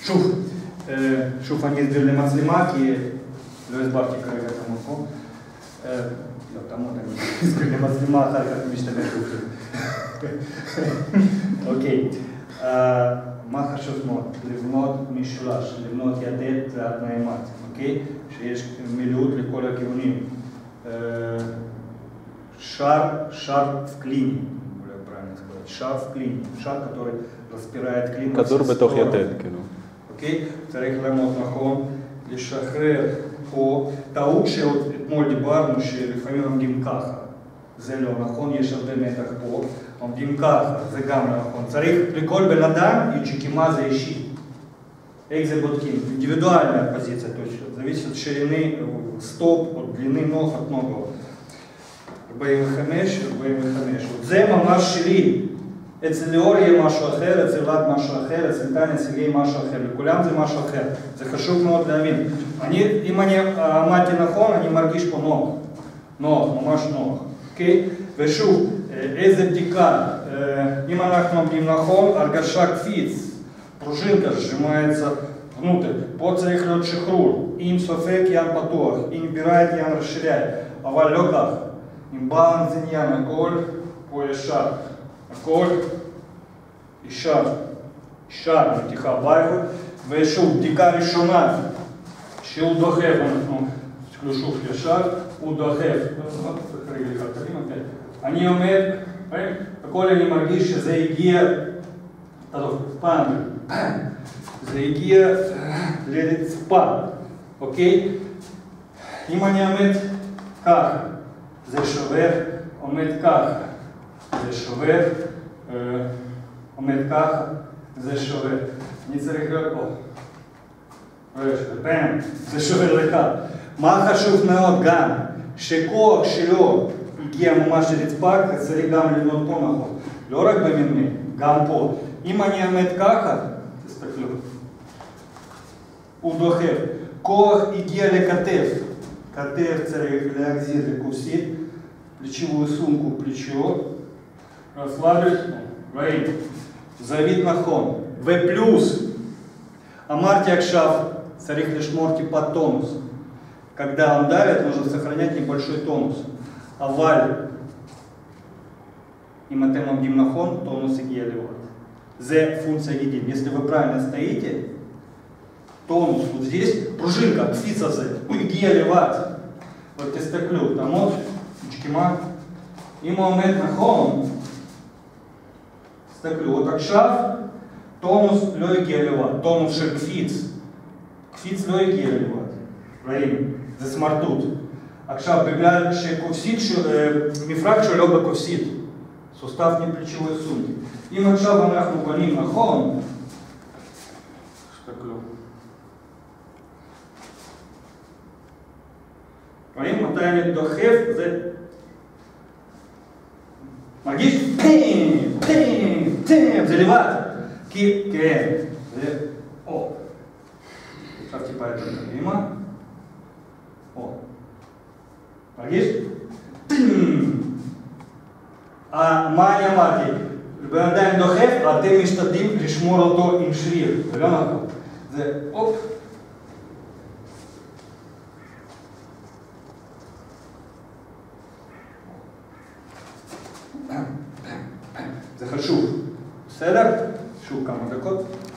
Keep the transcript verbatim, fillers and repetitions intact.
שוב, שוב אני אסביר למצלמה, כי לא הסברתי כרגע את המקום. לא, תמות, אני אסביר למצלמה, אחר כך משתמש בזה. אוקיי, מה חשוב מאוד? לבנות משולש, לבנות יתד תלת מימד, אוקיי? שיש מילאות לכל הכיוונים. Шар, шар в клине, правильно сказать, шар в клине, шар, который распирает клин. כדור בתוך יתד, כאילו. אוקיי? צריך לעמוד נכון, לשחרר פה. טעות שאתמול דיברנו שלפעמים עומדים ככה. זה לא נכון, יש הרבה מתח פה. עומדים ככה, זה גם לא נכון. צריך לכל בן אדם, יק'יקימה זה אישי. איך זה בודקים? אינדיבידואלная позиция, то есть зависит от ширины стоп, от длины ног, от ног. ארבעים וחמש, ארבעים וחמש. זה ממש שלי. אצל ליאור יהיה משהו אחר, אצל ולד משהו אחר, אצל טניה סגי משהו אחר. לכולם זה משהו אחר. זה חשוב מאוד להבין. אני, אם אני עמדתי נכון, אני מרגיש פה נוח. נוח, ממש נוח. אוקיי? ושוב, איזה בדיקה. אם אנחנו עומדים נכון, הרגשה קפיץ. פרוז'ינקה שז'ימается внутрь. פה צריך להיות שחרור. אם סופק ין פתוח, אם בירה את ין расширяет. אבל לא כך. עם בלנס עניין, הכל פה ישר, הכל ישר, ישר, מתיחה בייכות, ושוב, בדיקה ראשונה, שהוא דוחף, אנחנו שוב ישר, הוא דוחף, אני עומד, הכל אני מרגיש שזה הגיע, פעם, זה הגיע לרצפה, אוקיי? אם אני עומד ככה, זה שובר, עומד ככה, זה שובר, עומד ככה, זה שובר. אני צריך להיות פה. פעם, זה שובר לך. מה חשוב מאוד גם, שכוח שלו הגיע ממש לרצפה, צריך גם לבנות פה נכון. לא רק במנמי, גם פה. אם אני עומד ככה, תסתכלו, הוא דוחף. כוח הגיע לכתף. כתף צריך להחזיר לכוסית, плечевую сумку в плечо, расслабить, ראית, זווית נכון, ופלוס, אמרתי עכשיו, צריך לשמור טיפה тонус. Когда он давит, нужно сохранять небольшой тонус. אבל, אם אתם עומדים נכון, тонус הגיע לבד. זה функция едим. Если вы правильно стоите, тонус вот здесь, пружинка, кфица זה, הוא הגיע לבד. Вот תסתכלו, תעמוד, יק'יקימה. אם הוא עומד נכון, תסתכלו, עוד עכשיו, טונוס לא הגיע לבד, טונוס של קפיץ. קפיץ לא הגיע לבד, ראינו, זה סמרטוט. עכשיו, בגלל שקופסית, מפרק שלו בקופסית, סוסטף מפלצ'евой סומки. אם עכשיו אנחנו בונים נכון, תסתכלו. רואים מתי אני דוחף, זה מרגיש פים, פים, פים, זה לבד. כי, כן, זה, או. עכשיו טיפה יותר קדימה. או. מרגיש? פים. מה אני אמרתי? בן אדם דוחף, אתם משתדלים לשמור אותו עם שריר. זה לא נכון. זה, אופ. זה חשוב, בסדר? שוב כמה דקות.